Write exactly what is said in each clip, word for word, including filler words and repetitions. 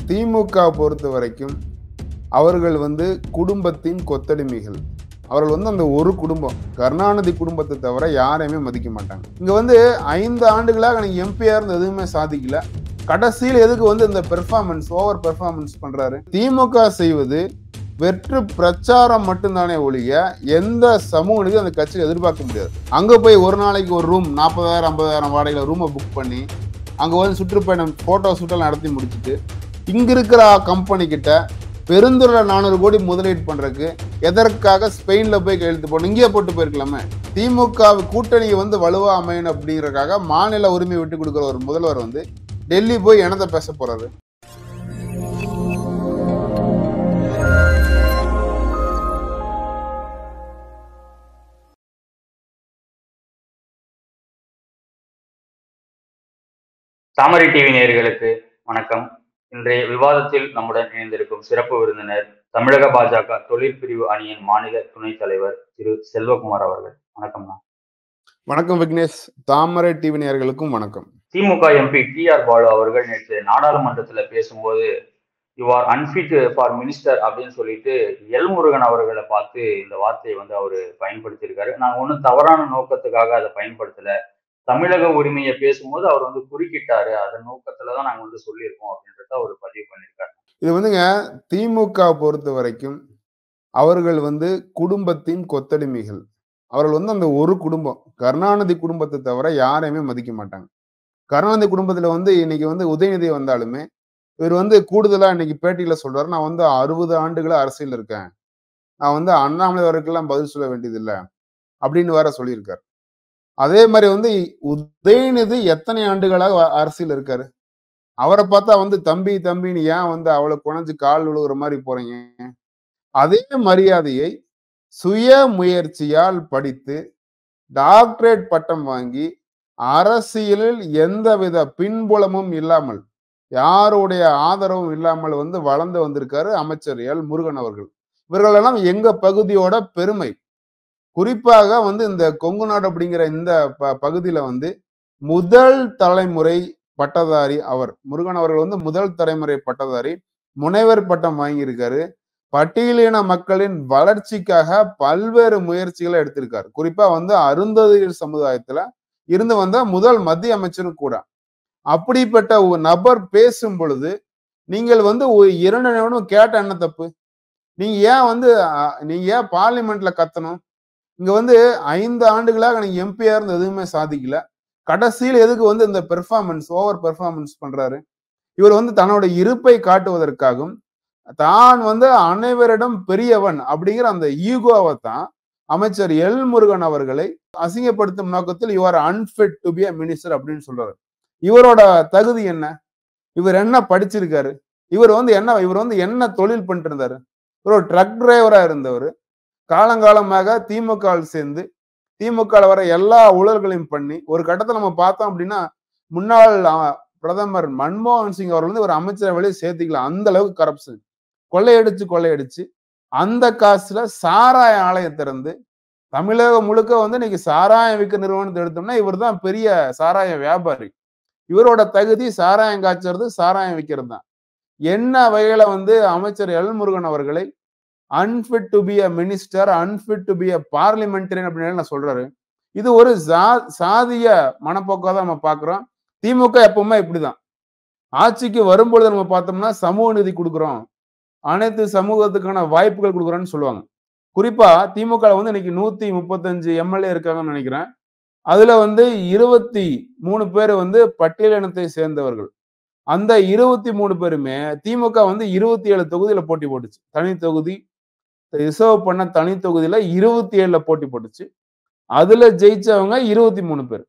திமுக பொறுத்த வரைக்கும் அவர்கள் வந்து குடும்பத்தின் கொத்தடிமைகள். அவர்கள் வந்து அந்த ஒரு குடும்பம். கருணாநிதி குடும்பத்தை தவிர யாரையுமே மதிக்க மாட்டாங்க. இங்க வந்து ஐந்து ஆண்டுகளாக எனக்கு எம்பியா இருந்து எதுவுமே சாதிக்கல. கடைசியில் எதுக்கு வந்து இந்த பெர்ஃபார்மன்ஸ் ஓவர் பெர்ஃபார்மன்ஸ் பண்றாரு? திமுக செய்வது வெற்று பிரச்சாரம் மட்டும்தானே ஒழிய எந்த சமூக நீதி அந்த கட்சியில் எதிர்பார்க்க முடியாது. அங்க போய் ஒரு நாளைக்கு ஒரு ரூம் நாற்பதாயிரம் ஐம்பதாயிரம் வாடகையில் ரூமை புக் பண்ணி அங்க வந்து சுற்றுப்பயணம் போட்டோ ஷூட்டெல்லாம் நடத்தி முடிச்சுட்டு இங்க இருக்கிற கம்பெனி கிட்ட பெருந்துறை நானூறு கோடி முதலீடு பண்றதுக்கு எதற்காக ஸ்பெயின்ல போய் கையெழுத்து போடணும்? இங்கேயே போட்டு போயிருக்கலாமே. திமுக கூட்டணியை வந்து வலுவா அமையணும் அப்படிங்கறதுக்காக மாநில உரிமை விட்டு கொடுக்குற ஒரு முதல்வர் வந்து டெல்லி போய் என்னத்தை பேச போறாரு? தாமரை டிவி நேயர்களுக்கு வணக்கம். இன்றைய விவாதத்தில் நம்முடன் இணைந்திருக்கும் சிறப்பு விருந்தினர் தமிழக பாஜக தொழிற்பிரிவு அணியின் மாநில துணைத் தலைவர் திரு செல்வகுமார் அவர்கள். வணக்கம்ண்ணா. வணக்கம் விக்னேஷ். தாமரை டிவி நேயர்களுக்கும் வணக்கம். DMK MP T R Baalu அவர்கள் நேற்று நாடாளுமன்றத்துல பேசும்போது you are unfit for minister அப்படின்னு சொல்லிட்டு எல் முருகன் அவர்களை பார்த்து இந்த வார்த்தையை வந்து அவரு பயன்படுத்தியிருக்காரு. நாங்க ஒன்றும் தவறான நோக்கத்துக்காக அதை பயன்படுத்தல, தமிழக உரிமையை பேசும்போது அவர் வந்து குறுக்கிட்டாரு, அதன் நோக்கத்துலதான் நாங்க வந்து சொல்லியிருக்கோம் அப்படின்றத அவர் பதிவு பண்ணியிருக்காரு. இது வந்துங்க திமுக பொறுத்த வரைக்கும் அவர்கள் வந்து குடும்பத்தின் கொத்தடிமைகள். அவர்கள் வந்து அந்த ஒரு குடும்பம். கருணாநிதி குடும்பத்தை தவிர யாரையுமே மதிக்க மாட்டாங்க. கருணாநிதி குடும்பத்துல வந்து இன்னைக்கு வந்து உதயநிதி வந்தாலுமே இவர் வந்து கூடுதலா இன்னைக்கு பேட்டியில சொல்றாரு, நான் வந்து அறுபது ஆண்டுகளா அரசியல் இருக்கேன், நான் வந்து அண்ணாமலை வரைக்கெல்லாம் பதில் சொல்ல வேண்டியது இல்லை அப்படின்னு வேற சொல்லியிருக்காரு. அதே மாதிரி வந்து உதயநிதி எத்தனை ஆண்டுகளாக அரசியல் இருக்காரு? அவரை பார்த்தா வந்து தம்பி தம்பின்னு ஏன் வந்து அவளை குறைஞ்சு கால் விழுகுற மாதிரி போறீங்க? அதே மரியாதையை சுய முயற்சியால் படித்து டாக்டரேட் பட்டம் வாங்கி அரசியலில் எந்தவித பின்புலமும் இல்லாமல் யாருடைய ஆதரவும் இல்லாமல் வந்து வளர்ந்து வந்திருக்காரு அமைச்சர் எல் முருகன் அவர்கள். இவர்களெல்லாம் எங்க பகுதியோட பெருமை. குறிப்பாக வந்து இந்த கொங்கு நாடு அப்படிங்கிற இந்த ப பகுதியில வந்து முதல் தலைமுறை பட்டதாரி அவர். முருகன் அவர்கள் வந்து முதல் தலைமுறை பட்டதாரி, முனைவர் பட்டம் வாங்கியிருக்காரு. பட்டியலின மக்களின் வளர்ச்சிக்காக பல்வேறு முயற்சிகளை எடுத்திருக்காரு. குறிப்பா வந்து அருந்ததியர் சமுதாயத்துல இருந்து வந்த முதல் மத்திய அமைச்சரும் கூட. அப்படிப்பட்ட ஒரு நபர் பேசும் பொழுது நீங்கள் வந்து ஒரு இரண்டு நிமிடம் கேட்ட என்ன தப்பு? நீங்க ஏன் வந்து நீங்க ஏன் பார்லிமெண்ட்ல கத்தணும்? இங்க வந்து ஐந்து ஆண்டுகளாக எனக்கு எம்பியா இருந்து எதுவுமே சாதிக்கல. கடைசியில் எதுக்கு வந்து இந்த பெர்ஃபார்மன்ஸ் ஓவர் பெர்ஃபார்மன்ஸ் பண்றாரு? இவர் வந்து தன்னோட இருப்பை காட்டுவதற்காகவும் தான் வந்து அனைவரிடம் பெரியவன் அப்படிங்கிற அந்த ஈகோவை தான் அமைச்சர் எல் முருகன் அவர்களை அசிங்கப்படுத்தும் நோக்கத்தில் you are unfit to be a minister அப்படின்னு சொல்றாரு. இவரோட தகுதி என்ன? இவர் என்ன படிச்சிருக்காரு? இவர் வந்து என்ன இவர் வந்து என்ன தொழில் பண்ணிட்டு இருந்தாரு? இவர் ஒரு ட்ரக் டிரைவரா இருந்தவர். காலங்காலமாக திமுக சேர்ந்து திமுக வர எல்லா ஊழல்களையும் பண்ணி ஒரு கட்டத்தை நம்ம பார்த்தோம் அப்படின்னா முன்னாள் பிரதமர் மன்மோகன் சிங் அவர்கள் வந்து ஒரு அமைச்சரவையிலே சேர்த்துக்கலாம். அந்த அளவுக்கு கரப்ஷன், கொள்ளையடிச்சு கொள்ளையடிச்சு அந்த காசுல சாராய ஆலயம் திறந்து தமிழகம் முழுக்க வந்து இன்னைக்கு சாராயம் விற்க நிறுவனத்தை எடுத்தோம்னா இவர் தான் பெரிய சாராய வியாபாரி. இவரோட தகுதி சாராயம் காய்ச்சறது, சாராயம் விற்கிறது தான். என்ன வகையில வந்து அமைச்சர் எல் முருகன் அவர்களை unfit to be a minister, unfit to be a parliamentarian அப்படின்னு நான் சொல்றாரு. இது ஒரு சா சாதிய மனப்போக்கா தான் நம்ம பார்க்கிறோம். திமுக எப்பவுமே இப்படிதான். ஆட்சிக்கு வரும்பொழுது நம்ம பார்த்தோம்னா சமூக நீதி கொடுக்குறோம், அனைத்து சமூகத்துக்கான வாய்ப்புகள் கொடுக்குறோம்னு சொல்லுவாங்க. குறிப்பா திமுக வந்து இன்னைக்கு நூத்தி முப்பத்தஞ்சு எம்எல்ஏ இருக்காங்கன்னு நினைக்கிறேன். அதுல வந்து இருபத்தி மூணு பேர் வந்து பட்டியலினத்தை சேர்ந்தவர்கள். அந்த இருபத்தி மூணு பேருமே திமுக வந்து இருபத்தி ஏழு தொகுதியில போட்டி போட்டுச்சு. தனி தொகுதி ரிசர்வ் பண்ண தனி தொகுதியில இருபத்தி ஏழுல போட்டி போட்டுச்சு. அதுல ஜெயிச்சவங்க இருபத்தி மூணு பேர்.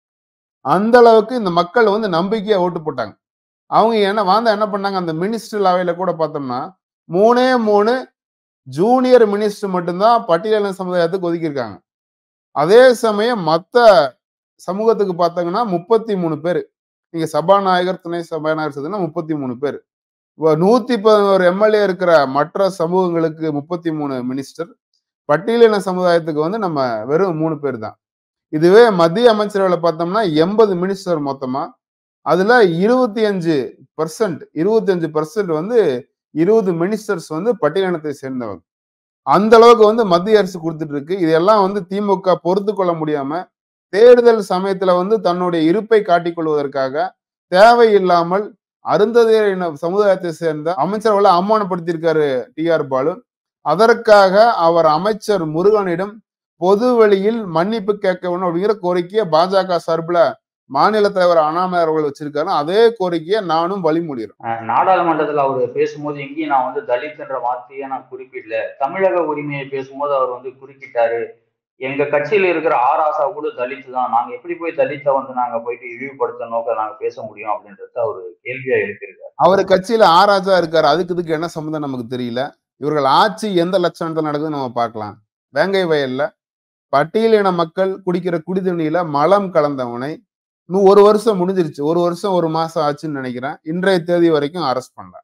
அந்த அளவுக்கு இந்த மக்கள் வந்து நம்பிக்கையா ஓட்டு போட்டாங்க. அவங்க என்ன வாந்த என்ன பண்ணாங்க? அந்த மினிஸ்டர் அவையில கூட பார்த்தோம்னா மூணே மூணு ஜூனியர் மினிஸ்டர் மட்டும்தான் பட்டியலின சமுதாயத்துக்கு ஒதுக்கியிருக்காங்க. அதே சமயம் மத்த சமூகத்துக்கு பார்த்தாங்கன்னா முப்பத்தி மூணு பேர். நீங்க சபாநாயகர், துணை சபாநாயகர் சேர்த்துனா முப்பத்தி மூணு பேர். நூத்தி பதினோரு எம்எல்ஏ இருக்கிற மற்ற சமூகங்களுக்கு முப்பத்தி மூணு மினிஸ்டர், பட்டியலின சமுதாயத்துக்கு வந்து நம்ம வெறும் மூணு பேர் தான். இதுவே மத்திய அமைச்சரவையில பார்த்தோம்னா எண்பது மினிஸ்டர் மொத்தமா, அதுல இருபத்தி அஞ்சு பர்சன்ட் இருபத்தி அஞ்சு பர்சன்ட் வந்து இருபது மினிஸ்டர்ஸ் வந்து பட்டியலினத்தை சேர்ந்தவங்க. அந்த அளவுக்கு வந்து மத்திய அரசு கொடுத்துட்டு இருக்கு. இதெல்லாம் வந்து திமுக பொறுத்து கொள்ள முடியாம தேர்தல் சமயத்துல வந்து தன்னுடைய இருப்பை காட்டிக் கொள்வதற்காக தேவையில்லாமல் அருந்ததியர் சமுதாயத்தை சேர்ந்த அமைச்சர்களை அவமானப்படுத்தியிருக்காரு டி ஆர் பாலு. அதற்காக அவர் அமைச்சர் முருகனிடம் பொது வெளியில் மன்னிப்பு கேட்க வேணும் அப்படிங்கிற கோரிக்கையை பாஜக சார்பில் மாநில தலைவர் அண்ணாமலை அவர்கள் வச்சிருக்காரு. அதே கோரிக்கையை நானும் வழிமொழிகிறேன். நாடாளுமன்றத்தில் அவர் பேசும்போது எங்கேயும் நான் வந்து தலித் என்ற வார்த்தையை நான் குறிப்பிடல. தமிழக உரிமையை பேசும்போது அவர் வந்து குறுக்கிட்டாரு. எங்க கட்சியில இருக்கிற ஆராசா கூட தலித் தான். நாங்க எப்படி போய் தலித்தை வந்து நாங்க போயிட்டு இழிவுபடுத்த நோக்க நாங்க பேச முடியும் அப்படின்றத அவரு கேள்வியா எழுப்பியிருக்காரு. அவர் கட்சியில ஆராஜா இருக்காரு. அதுக்கு இதுக்கு என்ன சம்பந்தம் நமக்கு தெரியல. இவர்கள் ஆட்சி எந்த லட்சணத்துல நடக்குதுன்னு நம்ம பார்க்கலாம். வேங்கை வயல்ல பட்டியலின மக்கள் குடிக்கிற குடிதண்ணியில மலம் கலந்தவனை இன்னும் ஒரு வருஷம் முடிஞ்சிருச்சு. ஒரு வருஷம் ஒரு மாசம் ஆச்சுன்னு நினைக்கிறேன். இன்றைய தேதி வரைக்கும் அரெஸ்ட் பண்ணல.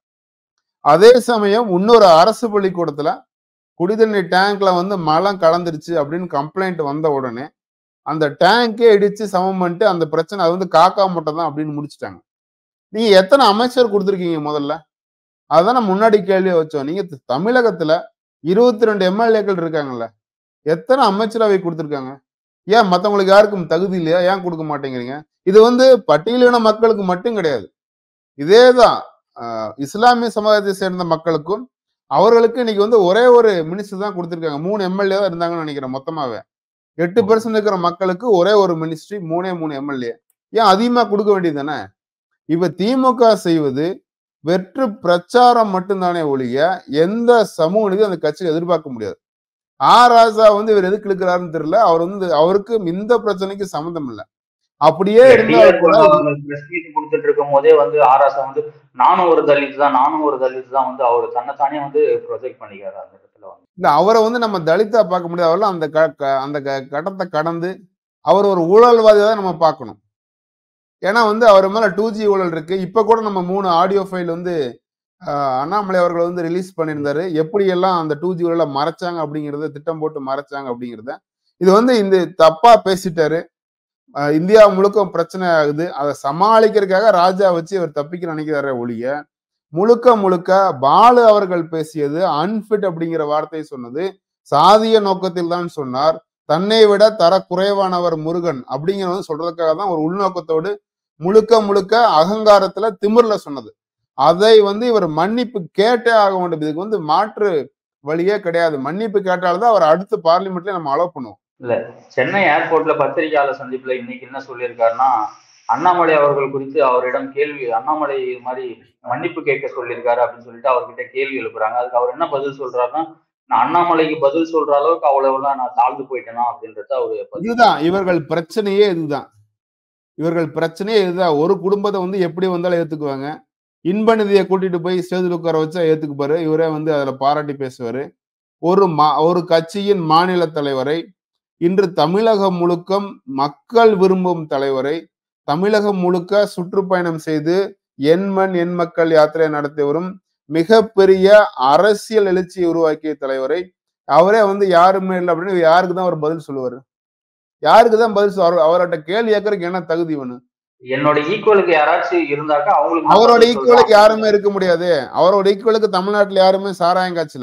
அதே சமயம் இன்னொரு அரசு பள்ளிக்கூடத்துல குடிதண்ணி டேங்க்ல வந்து மலம் கலந்துருச்சு அப்படின்னு கம்ப்ளைண்ட் வந்த உடனே அந்த டேங்கே இடிச்சு சமம் பண்ணிட்டு அந்த பிரச்சனை அது வந்து காக்கா முட்டை தான் அப்படின்னு முடிச்சுட்டாங்க. நீங்க எத்தனை அமைச்சர் கொடுத்துருக்கீங்க முதல்ல? அதான் நம்ம முன்னாடி கேள்வியை வச்சோம். நீங்க தமிழகத்துல இருபத்தி ரெண்டு எம்எல்ஏக்கள் இருக்காங்கல்ல, எத்தனை அமைச்சரவை கொடுத்துருக்காங்க? ஏன் மத்தவங்களுக்கு யாருக்கும் தகுதி இல்லையா? ஏன் கொடுக்க மாட்டேங்கிறீங்க? இது வந்து பட்டியலின மக்களுக்கு மட்டும் கிடையாது. இதேதான் இஸ்லாமிய சமுதாயத்தை சேர்ந்த மக்களுக்கும் அவர்களுக்கு இன்னைக்கு வந்து ஒரே ஒரு மினிஸ்டர் தான் கொடுத்துருக்காங்க. மூணு எம்எல்ஏ தான் இருந்தாங்கன்னு நினைக்கிறேன் மொத்தமாவே. எட்டு பெர்சன்ட் இருக்கிற மக்களுக்கு ஒரே ஒரு மினிஸ்ட்ரி, மூணே மூணு எம்எல்ஏ. ஏன் அதிகமா கொடுக்க வேண்டியது தானே? இப்ப திமுக செய்வது வெற்று பிரச்சாரம் மட்டும்தானே ஒழிய எந்த சமூக நீதி அந்த கட்சியை எதிர்பார்க்க முடியாது. ஆ ராஜா வந்து இவர் எதுக்கு இழுக்கிறாருன்னு தெரியல. அவர் வந்து அவருக்கு இந்த பிரச்சனைக்கு சம்மந்தம் இல்லை. அப்படியே இருந்தாலும் கூட கொடுத்துட்டு இருக்கும் போதே வந்து ஆராசா வந்து நானும் ஒரு தலித் தான் நானும் ஒரு தலித் தான் வந்து அவர் தன்னைத்தானே வந்து ப்ரொஜெக்ட் பண்ணிக்கிறாரு அந்த இடத்துல வந்து. இல்ல அவரை வந்து நம்ம தலித்தா பார்க்க முடியாது. அவர்லாம் அந்த அந்த கட்டத்தை கடந்து அவர் ஒரு ஊழல்வாதியா தான் நம்ம பார்க்கணும். ஏன்னா வந்து அவர் மேல டூ ஜி ஊழல் இருக்கு. இப்ப கூட நம்ம மூணு ஆடியோ ஃபைல் வந்து அண்ணாமலை அவர்கள் வந்து ரிலீஸ் பண்ணியிருந்தாரு. எப்படி எல்லாம் அந்த டூ ஜி ஊழலை மறைச்சாங்க அப்படிங்கிறத திட்டம் போட்டு மறைச்சாங்க அப்படிங்கிறத. இது வந்து இந்த தப்பா பேசிட்டாரு. இந்தியா முழுக்க பிரச்சனை ஆகுது. அதை சமாளிக்கிறதுக்காக ராஜா வச்சு அவர் தப்பிக்க நினைக்கிறாரே ஒழிய முழுக்க முழுக்க பாலு அவர்கள் பேசியது அன்பிட் அப்படிங்கிற வார்த்தையை சொன்னது சாதிய நோக்கத்தில் தான் சொன்னார். தன்னை விட தர குறைவானவர் முருகன் அப்படிங்கிறத சொல்றதுக்காக தான் ஒரு உள்நோக்கத்தோடு முழுக்க முழுக்க அகங்காரத்துல திமிர்ல சொன்னது. அதை வந்து இவர் மன்னிப்பு கேட்டே ஆக வேண்டும். இதுக்கு வந்து மாற்று வழியே கிடையாது. மன்னிப்பு கேட்டால்தான் அவர் அடுத்த பார்லிமெண்ட்ல நம்ம அலோவ் பண்ணுவோம். இல்ல சென்னை ஏர்போர்ட்ல பத்திரிகையாளர் சந்திப்புல இன்னைக்கு என்ன சொல்லியிருக்காருன்னா, அண்ணாமலை அவர்கள் குறித்து அவரிடம் கேள்வி அண்ணாமலை இது மாதிரி மன்னிப்பு கேட்க சொல்லியிருக்காரு அப்படின்னு சொல்லிட்டு அவர்கிட்ட கேள்வி எழுப்புறாங்க. அதுக்கு அவர் என்ன பதில் சொல்றாருன்னா, நான் அண்ணாமலைக்கு பதில் சொல்ற அளவுக்கு அவ்வளவுலாம் நான் தாழ்ந்து போயிட்டேனா அப்படின்றத அவரு. இதுதான் இவர்கள் பிரச்சனையே. இதுதான் இவர்கள் பிரச்சனையே இதுதான். ஒரு குடும்பத்தை வந்து எப்படி வந்தாலும் ஏத்துக்குவாங்க. இன்ப நிதியை கூட்டிட்டு போய் ஸ்டேஜில் உட்கார வச்சா ஏத்துக்குப்பாரு. இவரே வந்து அதுல பாராட்டி பேசுவாரு. ஒரு மா ஒரு கட்சியின் மாநில தலைவரை, இன்று தமிழகம் முழுக்க மக்கள் விரும்பும் தலைவரை, தமிழகம் முழுக்க சுற்றுப்பயணம் செய்து என் மண் என் மக்கள் யாத்திரை நடத்தி வரும் மிகப்பெரிய அரசியல் எழுச்சியை உருவாக்கிய தலைவரை அவரே வந்து யாருமே இல்லை அப்படின்னு யாருக்கு தான் அவர் பதில் சொல்லுவாரு? யாருக்கு தான் பதில் சொல்லுவார்? அவர்கிட்ட கேள்வி கேட்கறதுக்கு என்ன தகுதி வேணும்? என்னோட ஈக்குவலுக்கு யாராச்சும் இருந்தாக்கா அவங்களுக்கு அவரோட ஈக்குவலுக்கு யாருமே இருக்க முடியாது. அவரோட ஈக்குவலுக்கு தமிழ்நாட்டுல யாருமே சாராயம் காய்ச்சல.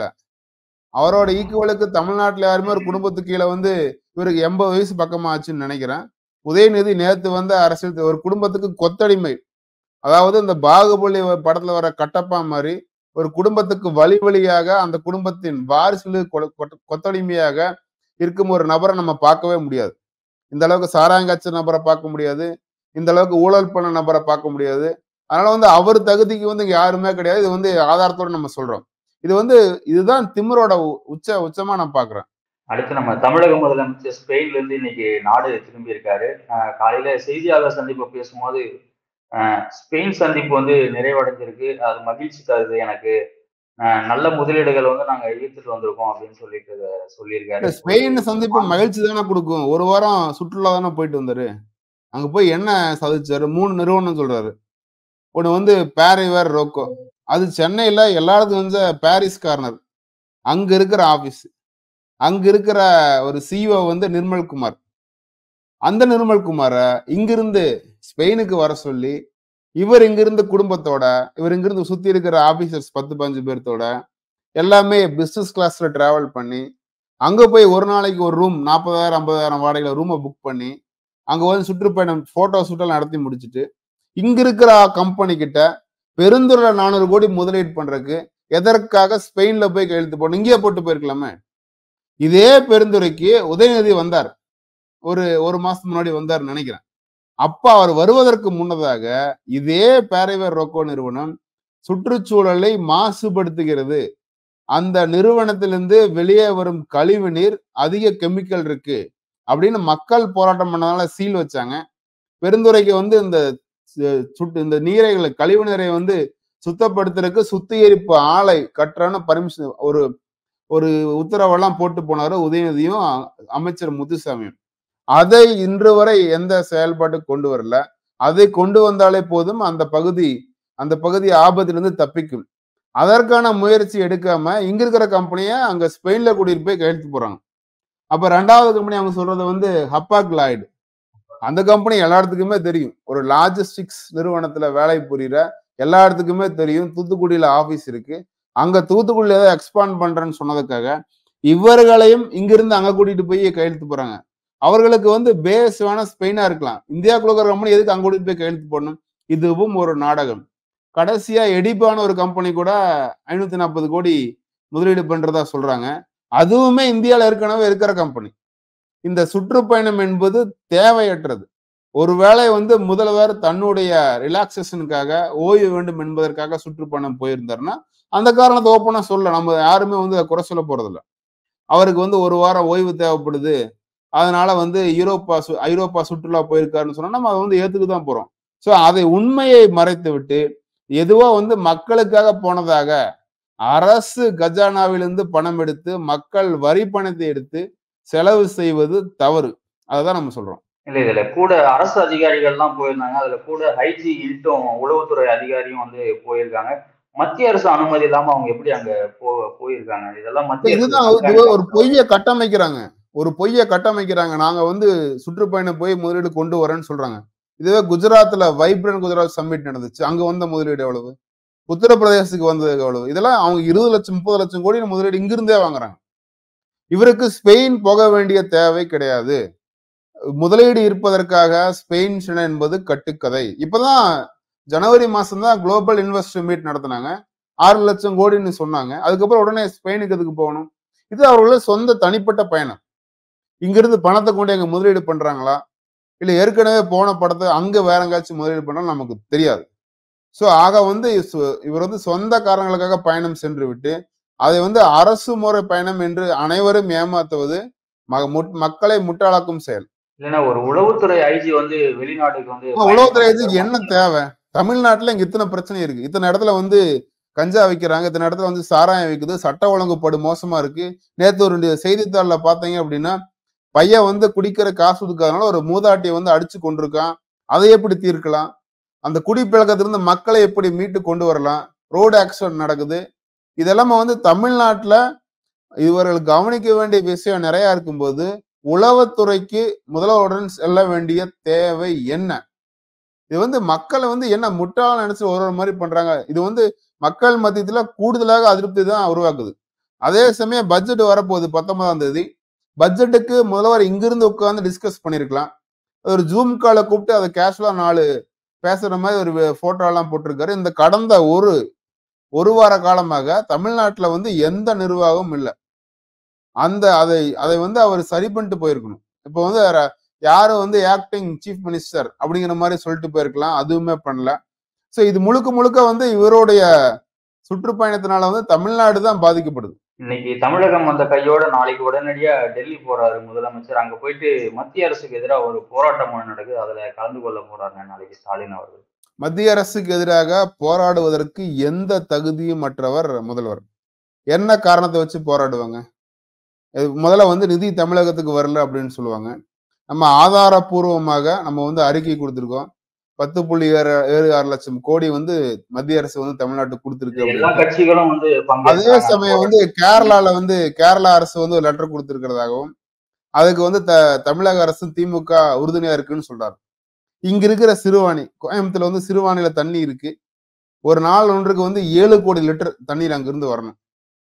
அவரோட ஈக்குவலுக்கு தமிழ்நாட்டுல யாருமே ஒரு குடும்பத்துக்கு கீழே வந்து இவருக்கு எண்பது வயசு பக்கமா ஆச்சுன்னு நினைக்கிறேன். உதயநிதி நேத்து வந்த அரசியல் ஒரு குடும்பத்துக்கு கொத்தடிமை, அதாவது இந்த பாகுபலி படத்துல வர கட்டப்பா மாதிரி ஒரு குடும்பத்துக்கு வழி வழியாக அந்த குடும்பத்தின் வாரிசு கொத்தடிமையாக இருக்கும் ஒரு நபரை நம்ம பார்க்கவே முடியாது. இந்த அளவுக்கு சாராயங்காய்ச்ச நபரை பார்க்க முடியாது. இந்த அளவுக்கு ஊழல் பண்ண நபரை பார்க்க முடியாது. அதனால வந்து அவர் தகுதிக்கு வந்து யாருமே கிடையாது. இது வந்து ஆதாரத்தோட நம்ம சொல்றோம். இது வந்து இதுதான் திமிரோட உச்ச உச்சமா நான் பாக்குறேன். அடுத்து நம்ம தமிழக முதலமைச்சர் ஸ்பெயின்ல இருந்து இன்னைக்கு நாடு திரும்பி இருக்காரு. காலையில செய்தியாளர் சந்திப்பு பேசும்போது ஸ்பெயின் சந்திப்பு வந்து நிறைவடைஞ்சிருக்கு, அது மகிழ்ச்சி தருது எனக்கு, நல்ல முதலீடுகள் வந்து நாங்க ஈர்த்துட்டு வந்திருக்கோம் அப்படின்னு சொல்லிட்டு சொல்லியிருக்காரு. ஸ்பெயின் சந்திப்பு மகிழ்ச்சி தானே கொடுக்கும். ஒரு வாரம் சுற்றுலா தானே போயிட்டு வந்தாரு. அங்க போய் என்ன சாதிச்சாரு? மூணு நிறுவனம் சொல்றாரு. ஒண்ணு வந்து பேரிவர் ரோக்கோ, அது சென்னையில எல்லாருக்கும் வந்து பாரிஸ் கார்னர். அங்க இருக்கிற ஆபீஸ், அங்க இருக்கிற ஒரு சிஇஓ வந்து நிர்மல் குமார். அந்த நிர்மல் குமார இங்கிருந்து ஸ்பெயினுக்கு வர சொல்லி இவர் இங்கிருந்து குடும்பத்தோட, இவர் இங்கிருந்து சுத்தி இருக்கிற ஆபீசர்ஸ் பத்து, பதினஞ்சு பேர்த்தோட எல்லாமே பிசினஸ் கிளாஸ்ல டிராவல் பண்ணி, அங்க போய் ஒரு நாளைக்கு ஒரு ரூம் நாற்பதாயிரம் ஐம்பதாயிரம் வாடகையில ரூம புக் பண்ணி, அங்க வந்து சுற்றுப்பயணம் போட்டோ ஷூட்டெல்லாம் நடத்தி முடிச்சுட்டு, இங்க இருக்கிற கம்பெனி கிட்ட பெருந்துறையில நானூறு கோடி முதலீடு பண்றதுக்கு எதற்காக ஸ்பெயின்ல போய் கையெழுத்து போடணும்? இங்கேயே போட்டு போயிருக்கலாமே. இதே பெருந்துறைக்கு உதயநிதி வந்தார். ஒரு ஒரு மாசத்துக்கு முன்னாடி வந்தாருன்னு நினைக்கிறேன். அப்ப அவர் வருவதற்கு முன்னதாக இதே பேரேவர் ரொக்கோ நிறுவனம் சுற்றுச்சூழலை மாசுபடுத்துகிறது, அந்த நிறுவனத்திலிருந்து வெளியே வரும் கழிவு நீர் அதிக கெமிக்கல் இருக்கு அப்படின்னு மக்கள் போராட்டம் பண்ணதால சீல் வச்சாங்க. பெருந்துறைக்கு வந்து இந்த சுட்டு இந்த நீரை கழிவு நீரை வந்து சுத்தப்படுத்துறதுக்கு சுத்திகரிப்பு ஆலை கட்டுறன்னு பர்மிஷன் ஒரு ஒரு உத்தரவெல்லாம் போட்டு போனாரு உதயநிதியும் அமைச்சர் முத்துசாமியும். அதை இன்று வரை எந்த செயல்பாட்டுக்கு கொண்டு வரல. அதை கொண்டு வந்தாலே போதும் அந்த பகுதி அந்த பகுதி ஆபத்திலிருந்து தப்பிக்கும். அதற்கான முயற்சி எடுக்காம இங்க இருக்கிற கம்பெனிய அங்க ஸ்பெயின்ல கூட்டிட்டு போய் கையெழுத்து போறாங்க. அப்ப ரெண்டாவது கம்பெனி அவங்க சொல்றது வந்து ஹப்பாக் லாய்டு. அந்த கம்பெனி எல்லா இடத்துக்குமே தெரியும். ஒரு லாஜிஸ்டிக்ஸ் நிறுவனத்துல வேலை புரியுற எல்லா இடத்துக்குமே தெரியும். தூத்துக்குடியில ஆபீஸ் இருக்கு. அங்க தூத்துக்குடியில ஏதாவது எக்ஸ்பாண்ட் பண்றேன்னு சொன்னதுக்காக இவர்களையும் இங்கிருந்து அங்க கூட்டிட்டு போய் கையெழுத்து போறாங்க. அவர்களுக்கு வந்து பேஸ் வேணா ஸ்பெயினா இருக்கலாம். இந்தியாவுக்குள்ள இருக்கிற கம்பெனி எதுக்கு அங்க கூட்டிட்டு போய் கையெழுத்து போடணும்? இதுவும் ஒரு நாடகம். கடைசியா எடிப்பான ஒரு கம்பெனி கூட ஐநூத்தி நாற்பது கோடி முதலீடு பண்றதா சொல்றாங்க. அதுவுமே இந்தியாவில் ஏற்கனவே இருக்கிற கம்பெனி. இந்த சுற்றுப்பயணம் என்பது தேவையற்றது. ஒருவேளை வந்து முதல்வர் தன்னுடைய ரிலாக்சேஷனுக்காக ஓய்வு வேண்டும் என்பதற்காக சுற்றுப்பயணம் போயிருந்தாருன்னா அந்த காரணத்தை ஓப்பனா சொல்ல நம்ம யாருமே வந்து குறை சொல்ல போறதில்ல. அவருக்கு வந்து ஒரு வாரம் ஓய்வு தேவைப்படுது, அதனால வந்து யூரோப்பா ஐரோப்பா சுற்றுலா போயிருக்காருன்னு சொன்னா நம்ம அதை வந்து ஏத்துக்கு தான் போறோம். ஸோ அதை உண்மையை மறைத்து விட்டு எதுவோ வந்து மக்களுக்காக போனதாக அரசு கஜானாவிலிருந்து பணம் எடுத்து மக்கள் வரி பணத்தை எடுத்து செலவு செய்வது தவறு. அதுதான் நம்ம சொல்றோம். இல்ல இதுல கூட அரசு அதிகாரிகள் எல்லாம் போயிருந்தாங்க. அதுல கூட ஐஜி இல்ட்டும் உளவுத்துறை அதிகாரியும் வந்து போயிருக்காங்க. மத்திய அரசு அனுமதி இல்லாம அவங்க எப்படி அங்க போ போயிருக்காங்க? இதெல்லாம் மத்திய அரசு இதுதான் ஒரு பொய்யை கட்டமைக்கிறாங்க. ஒரு பொய்யை கட்டமைக்கிறாங்க. நாங்க வந்து சுற்றுப்பயணம் போய் முதலீடு கொண்டு வரேன்னு சொல்றாங்க. இதுவே குஜராத்ல வைப்ரண்ட் குஜராத் சம்மிட் நடந்துச்சு. அங்க வந்த முதலீடு எவ்வளவு? உத்தரப்பிரதேசத்துக்கு வந்தது எவ்வளவு? இதெல்லாம் அவங்க இருபது லட்சம் முப்பது லட்சம் கோடி முதலீடு இங்கிருந்தே வாங்குறாங்க. இவருக்கு ஸ்பெயின் போக வேண்டிய தேவை கிடையாது. முதலீடு இருப்பதற்காக ஸ்பெயின் என்பது கட்டுக்கதை. இப்பதான் ஜனவரி மாசம் தான் குளோபல் இன்வெஸ்டர் மீட் நடத்தினாங்க. ஆறு லட்சம் கோடின்னு சொன்னாங்க. அதுக்கப்புறம் உடனே ஸ்பெயினுக்கு எதுக்கு போகணும்? இது அவர்களோட சொந்த தனிப்பட்ட பயணம். இங்கிருந்து பணத்தை கொண்டு எங்க முதலீடு பண்றாங்களா, இல்ல ஏற்கனவே போன படத்தை அங்க வேற எங்காச்சும் முதலீடு பண்ணா நமக்கு தெரியாது. சோ ஆக வந்து இவர் வந்து சொந்த காரணங்களுக்காக பயணம் சென்று விட்டு அதை வந்து அரசு முறை பயணம் என்று அனைவரும் ஏமாத்துவது மக்களை முட்டாளாக்கும் செயல். இல்லைன்னா ஒரு உளவுத்துறை ஐஜி வந்து வெளிநாட்டுக்கு வந்து உளவுத்துறை ஐஜிக்கு என்ன தேவை? தமிழ்நாட்டுல இங்க இத்தனை பிரச்சனை இருக்கு. இத்தனை இடத்துல வந்து கஞ்சா வைக்கிறாங்க, இத்தனை இடத்துல வந்து சாராயம் வைக்குது, சட்ட ஒழுங்கு படு மோசமா இருக்கு. நேத்து ஒரு செய்தித்தாள்ல பாத்தீங்க அப்படின்னா பையன் வந்து குடிக்கிற காசு கொடுக்காதனால ஒரு மூதாட்டியை வந்து அடிச்சு கொண்டிருக்கான். அதை எப்படி தீர்க்கலாம்? அந்த குடிப்பழக்கத்திலிருந்து மக்களை எப்படி மீட்டு கொண்டு வரலாம்? ரோடு ஆக்சிடென்ட் நடக்குது. இதெல்லாம் வந்து தமிழ்நாட்டுல இவர்கள் கவனிக்க வேண்டிய விஷயம் நிறைய இருக்கும்போது உளவுத்துறைக்கு முதல்வருடன் செல்ல வேண்டிய தேவை என்ன? இது வந்து மக்களை வந்து என்ன முட்டாள நினைச்சு ஒரு ஒரு மாதிரி பண்றாங்க. இது வந்து மக்கள் மத்தியத்துல கூடுதலாக அதிருப்தி தான் உருவாக்குது. அதே சமயம் பட்ஜெட் வரப்போகுது பத்தொன்பதாம் தேதி. பட்ஜெட்டுக்கு முதல்வர் இங்கிருந்து உட்கார்ந்து டிஸ்கஸ் பண்ணிருக்கலாம். ஒரு ஜூம் காலை கூப்பிட்டு அதை கேஷுவலா நாலு பேசுற மாதிரி ஒரு போட்டோ எல்லாம் போட்டிருக்காரு. இந்த கடந்த ஒரு ஒரு வார காலமாக தமிழ்நாட்டுல வந்து எந்த நிர்வாகமும் இல்லை. அந்த அதை அதை வந்து அவர் சரி பண்ணிட்டு போயிருக்கணும். இப்போ வந்து யாரும் வந்து ஆக்டிங் சீஃப் மினிஸ்டர் அப்படிங்கிற மாதிரி சொல்லிட்டு போயிருக்கலாம். அதுவுமே பண்ணல. ஸோ இது முழுக்க முழுக்க வந்து இவருடைய சுற்றுப்பயணத்தினால வந்து தமிழ்நாடு தான் பாதிக்கப்படுது. இன்னைக்கு தமிழகம் வந்த கையோட நாளைக்கு உடனடியா டெல்லி போறாரு முதலமைச்சர். அங்க போயிட்டு மத்திய அரசுக்கு எதிராக ஒரு போராட்டம் ஒன்று நடக்குது. அதுல கலந்து கொள்ள போறாங்க நாளைக்கு ஸ்டாலின் அவர்கள். மத்திய அரசுக்கு எதிராக போராடுவதற்கு எந்த தகுதியும் மற்றவர் முதல்வர். என்ன காரணத்தை வச்சு போராடுவாங்க? முதல்ல வந்து நிதி தமிழகத்துக்கு வரல அப்படின்னு சொல்லுவாங்க. நம்ம ஆதாரபூர்வமாக நம்ம வந்து அறிக்கை கொடுத்திருக்கோம். பத்து புள்ளி ஏழு ஏழு ஆறு லட்சம் கோடி வந்து மத்திய அரசு வந்து தமிழ்நாட்டுக்கு கொடுத்திருக்கு. எல்லா கட்சிகளும் வந்து அதே சமயம் வந்து கேரளால வந்து கேரளா அரசு வந்து ஒரு லெட்டர் கொடுத்திருக்கிறதாகவும் அதுக்கு வந்து த தமிழக அரசு திமுக உறுதுணையா இருக்குன்னு சொல்றாரு. இங்க இருக்கிற சிறுவாணி, கோயம்புத்தூர்ல வந்து சிறுவாணியில தண்ணி இருக்கு. ஒரு நாள் ஒன்றுக்கு வந்து ஏழு கோடி லிட்டர் தண்ணீர் அங்கிருந்து வரணும்.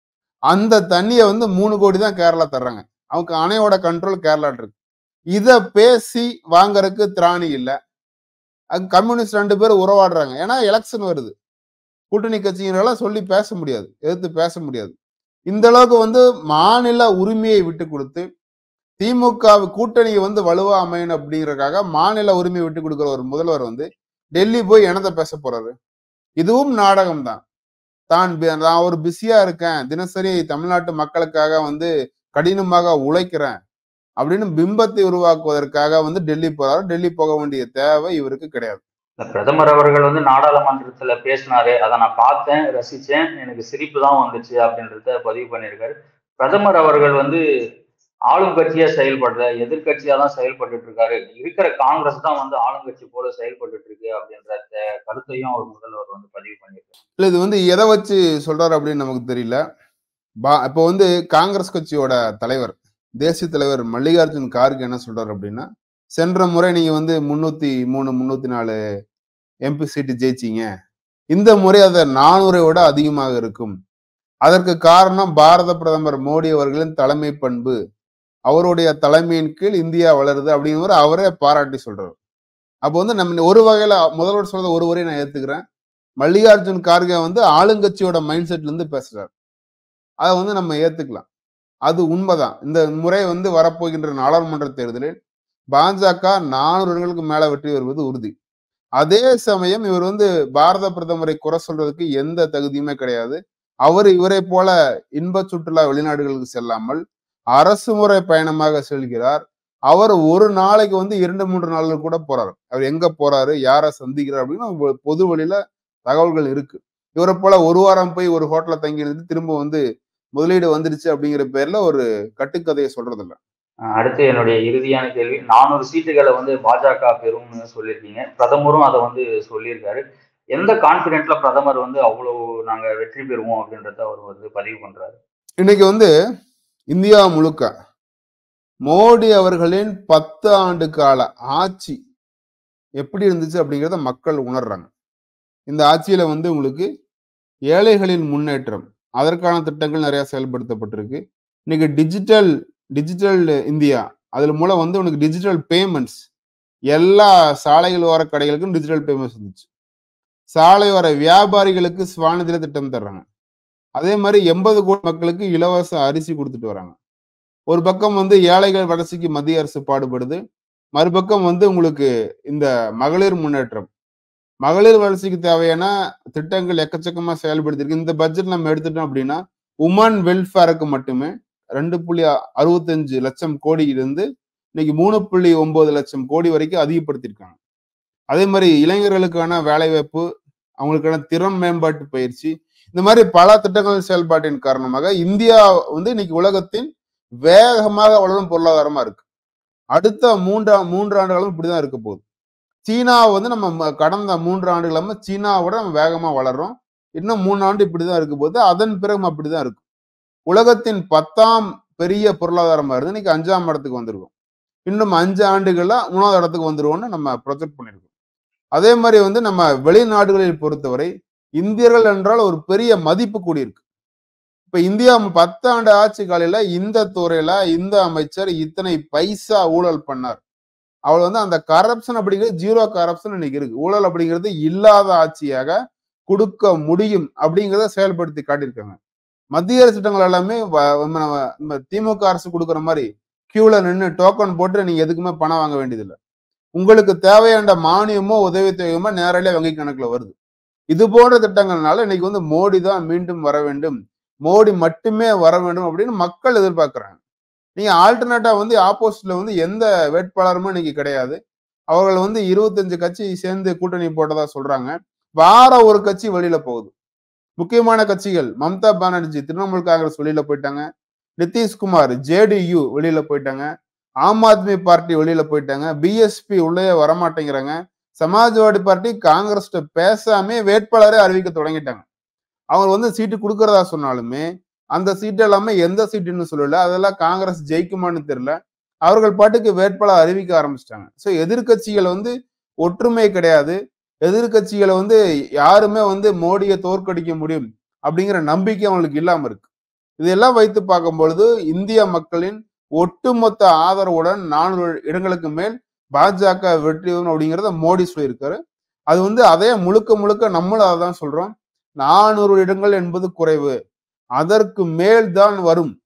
அந்த தண்ணிய வந்து மூணு கோடி தான் கேரளா தர்றாங்க. அவங்க அணையோட கண்ட்ரோல் கேரளாட்ட இருக்கு. இத பேசி வாங்குறதுக்கு திராணி இல்ல. அங்க கம்யூனிஸ்ட் ரெண்டு பேரும் உறவாடுறாங்க. ஏன்னா எலக்ஷன் வருது. கூட்டணி கட்சியினரெல்லாம் சொல்லி பேச முடியாது. எதிர்த்து பேச முடியாது. இந்த அளவுக்கு வந்து மாநில உரிமையை விட்டு கொடுத்து திமுக கூட்டணியை வந்து வலுவா அமையணும் அப்படிங்கறதுக்காக மாநில உரிமையை விட்டு கொடுக்கிற ஒரு முதல்வர் வந்து டெல்லி போய் என்னத்த பேச போறாரு? இதுவும் நாடகம் தான். தான் நான் ஒரு பிஸியா இருக்கேன், தினசரி தமிழ்நாட்டு மக்களுக்காக வந்து கடினமாக உழைக்கிறேன் அப்படின்னு பிம்பத்தை உருவாக்குவதற்காக வந்து டெல்லி போறாரு. டெல்லி போக வேண்டிய தேவை இவருக்கு கிடையாது. பிரதமர் அவர்கள் வந்து நாடாளுமன்றத்துல பேசினாரு, அதை நான் பார்த்தேன், ரசிச்சேன், எனக்கு சிரிப்பு தான் வந்துச்சு அப்படின்றத பதிவு பண்ணியிருக்காரு. பிரதமர் அவர்கள் வந்து ஆளும் கட்சியா செயல்படுற, எதிர்கட்சியா தான் செயல்பட்டு இருக்காரு. இருக்கிற காங்கிரஸ் தான் வந்து ஆளுங்கட்சி போல செயல்பட்டு இருக்கு அப்படின்ற கருத்தையும் அவர் முதல்வர் வந்து பதிவு பண்ணியிருக்காரு. இல்ல இது வந்து எதை வச்சு சொல்றாரு அப்படின்னு நமக்கு தெரியல. பா இப்போ வந்து காங்கிரஸ் கட்சியோட தலைவர், தேசிய தலைவர் மல்லிகார்ஜுன் கார்கே என்ன சொல்றாரு அப்படின்னா, சென்ற முறை நீங்க வந்து முன்னூத்தி மூணு முன்னூத்தி நாலு எம்பி சீட்டு ஜெயிச்சீங்க. இந்த முறை அதை நானூறை விட அதிகமாக இருக்கும். அதற்கு காரணம் பாரத பிரதமர் மோடி அவர்களின் தலைமை பண்பு. அவருடைய தலைமையின் கீழ் இந்தியா வளருது அப்படிங்கிற அவரே பாராட்டி சொல்றாரு. அப்போ வந்து நம்ம ஒரு வகையில முதல்வர் சொல்றத ஒரு வரையை நான் ஏத்துக்கிறேன். மல்லிகார்ஜுன் கார்கே வந்து ஆளுங்கட்சியோட மைண்ட் செட்ல இருந்து பேசுறாரு. அதை வந்து நம்ம ஏத்துக்கலாம். அது உண்மைதான். இந்த முறை வந்து வரப்போகின்ற நாடாளுமன்ற தேர்தலில் பாஜக நானூறு இடங்களுக்கு மேல வெற்றி வருவது உறுதி. அதே சமயம் இவர் வந்து பாரத பிரதமரை குறை சொல்றதுக்கு எந்த தகுதியுமே கிடையாது. அவர் இவரை போல இன்ப சுற்றுலா வெளிநாடுகளுக்கு செல்லாமல் அரசு முறை பயணமாக செல்கிறார். அவர் ஒரு நாளைக்கு வந்து இரண்டு மூன்று நாள்கள் கூட போறாரு. அவர் எங்க போறாரு, யாரை சந்திக்கிறார் அப்படின்னு பொது வழியில தகவல்கள் இருக்கு. இவரை போல ஒரு வாரம் போய் ஒரு ஹோட்டல்ல தங்கி இருந்து திரும்ப வந்து முதலீடு வந்துருச்சு அப்படிங்கிற பேர்ல ஒரு கட்டுக்கதையை சொல்றது இல்ல. அடுத்து என்னுடைய இறுதியான கேள்வி, நானூறு சீட்டுகளை வந்து பாஜக பெறும்னு சொல்லியிருக்கீங்க. பிரதமரும் அதை வந்து சொல்லியிருக்காரு. எந்த கான்பிடென்ட்ல பிரதமர் வந்து அவ்வளவு நாங்க வெற்றி பெறுவோம் அப்படின்றத அவர் வந்து பதிவு பண்றாரு? இன்னைக்கு வந்து இந்தியா முழுக்க மோடி அவர்களின் பத்து ஆண்டு கால ஆட்சி எப்படி இருந்துச்சு அப்படிங்கிறத மக்கள் உணர்றாங்க. இந்த ஆட்சியில வந்து உங்களுக்கு ஏழைகளின் முன்னேற்றம், அதற்கான திட்டங்கள் நிறைய செயல்படுத்தப்பட்டிருக்கு. இன்னைக்கு டிஜிட்டல் டிஜிட்டல் இந்தியா, அதுல மூலம் வந்து உனக்கு டிஜிட்டல் பேமெண்ட்ஸ், எல்லா சாலைகள் ஓர கடைகளுக்கும் டிஜிட்டல் பேமெண்ட்ஸ் இருந்துச்சு. சாலையோர வியாபாரிகளுக்கு ஸ்வாநிதில திட்டம் தர்றாங்க. அதே மாதிரி எண்பது கோடி மக்களுக்கு இலவச அரிசி கொடுத்துட்டு வராங்க. ஒரு பக்கம் வந்து ஏழைகள் வளர்ச்சிக்கு மத்திய அரசு பாடுபடுது. மறுபக்கம் வந்து உங்களுக்கு இந்த மகளிர் முன்னேற்றம், மகளிர் வளர்ச்சிக்கு தேவையான திட்டங்கள் எக்கச்சக்கமா செயல்படுத்திருக்கு. இந்த பட்ஜெட் நம்ம எடுத்துட்டோம் அப்படின்னா உமன் வெல்ஃபேருக்கு மட்டுமே ரெண்டு புள்ளி அறுபத்தஞ்சு லட்சம் கோடி இருந்து இன்னைக்கு மூணு புள்ளி ஒன்பது லட்சம் கோடி வரைக்கும் அதிகப்படுத்திருக்காங்க. அதே மாதிரி இளைஞர்களுக்கான வேலைவாய்ப்பு, அவங்களுக்கான திறன் மேம்பாட்டு பயிற்சி, இந்த மாதிரி பல திட்டங்கள் செயல்பாட்டின் காரணமாக இந்தியா வந்து இன்னைக்கு உலகத்தின் வேகமாக வளரும் பொருளாதாரமா இருக்கு. அடுத்த மூன்றா மூன்று ஆண்டுகளும் இப்படிதான் இருக்க போகுது. சீனா வந்து நம்ம கடந்த மூன்று ஆண்டுகளாம சீனாவோட நம்ம வேகமா வளர்றோம். இன்னும் மூணு ஆண்டு இப்படிதான் இருக்க போது. அதன் பிறகு அப்படிதான் இருக்கும். உலகத்தின் பத்தாம் பெரிய பொருளாதாரமா இருந்து இன்னைக்கு அஞ்சாம் இடத்துக்கு வந்திருக்கும். இன்னும் அஞ்சு ஆண்டுகள்ல மூணாவது இடத்துக்கு வந்துருவோம்னு நம்ம ப்ரொஜெக்ட் பண்ணிருக்கோம். அதே மாதிரி வந்து நம்ம வெளிநாடுகளில் பொறுத்தவரை இந்தியர்கள் என்றால் ஒரு பெரிய மதிப்பு கூடியிருக்கு. இப்ப இந்தியா பத்து ஆண்டு ஆட்சி காலையில இந்த துறையில இந்த அமைச்சர் இத்தனை பைசா ஊழல் பண்ணார். அவள் வந்து அந்த கரப்ஷன் அப்படிங்கிறது ஜீரோ கரப்ஷன் இன்னைக்கு இருக்கு. ஊழல் அப்படிங்கிறது இல்லாத ஆட்சியாக கொடுக்க முடியும் அப்படிங்கிறத செயல்படுத்தி காட்டியிருக்காங்க. மத்திய அரசு திட்டங்கள் எல்லாமே திமுக அரசு கொடுக்குற மாதிரி கியூல நின்று டோக்கன் போட்டு நீங்க எதுக்குமே பணம் வாங்க வேண்டியதில்லை. உங்களுக்கு தேவையான மானியமோ உதவித்தொகையுமோ நேரடியாக வங்கி கணக்குல வருது. இது போன்ற திட்டங்கள்னால இன்னைக்கு வந்து மோடி தான் மீண்டும் வர வேண்டும், மோடி மட்டுமே வர வேண்டும் அப்படின்னு மக்கள் எதிர்பார்க்கிறாங்க. நீங்க ஆல்டர்னேட்டா வந்து ஆப்போசிட்ல வந்து எந்த வேட்பாளருமே இன்னைக்கு கிடையாது. அவர்கள் வந்து இருபத்தஞ்சு கட்சி சேர்ந்து கூட்டணி போட்டதா சொல்றாங்க. வார ஒரு கட்சி வெளியில போகுது. முக்கியமான கட்சிகள் மம்தா பானர்ஜி திரிணாமுல் காங்கிரஸ் வெளியில போயிட்டாங்க, நிதிஷ்குமார் ஜேடியு வெளியில போயிட்டாங்க, ஆம் ஆத்மி பார்ட்டி வெளியில போயிட்டாங்க, பிஎஸ்பி உள்ளே வரமாட்டேங்கிறாங்க, சமாஜ்வாடி பார்ட்டி காங்கிரஸ் பேசாமே வேட்பாளரே அறிவிக்க தொடங்கிட்டாங்க. அவங்க வந்து சீட்டு கொடுக்கறதா சொன்னாலுமே அந்த சீட்டு எல்லாமே எந்த சீட்டுன்னு சொல்லல, அதெல்லாம் காங்கிரஸ் ஜெயிக்குமான்னு தெரியல. அவர்கள் பாட்டுக்கு வேட்பாளர் அறிவிக்க ஆரம்பிச்சிட்டாங்க. ஸோ எதிர்கட்சிகள் வந்து ஒற்றுமை கிடையாது. எதிர்க்கட்சிகளை வந்து யாருமே வந்து மோடியை தோற்கடிக்க முடியும் அப்படிங்கிற நம்பிக்கை அவங்களுக்கு இல்லாம இருக்கு. இதெல்லாம் வைத்து பார்க்கும் பொழுது இந்திய மக்களின் ஒட்டுமொத்த ஆதரவுடன் நானூறு இடங்களுக்கு மேல் பாஜக வெற்றி பெறும் அப்படிங்கிறத மோடி சொல்லியிருக்காரு. அது வந்து அதே முழுக்க முழுக்க நம்மளும் அதான் சொல்றோம். நானூறு இடங்கள் என்பது குறைவு. அதற்கு மேல் தான் வரும்